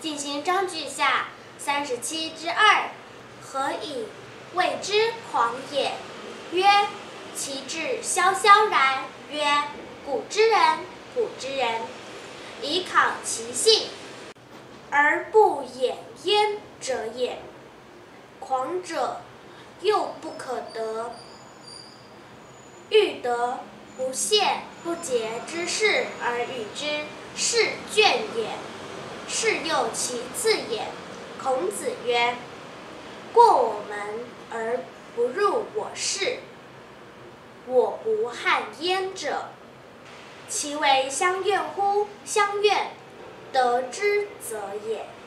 进行章句下37之2，何以谓之狂也？曰：其志萧萧然。曰：古之人，古之人，以考其性，而不掩焉者也。狂者，又不可得，欲得不懈不竭之事而与之，是倦也。是又其次也。孔子曰：过我门而不入我室，我不憾焉者，其为相怨乎？相怨，得之则也。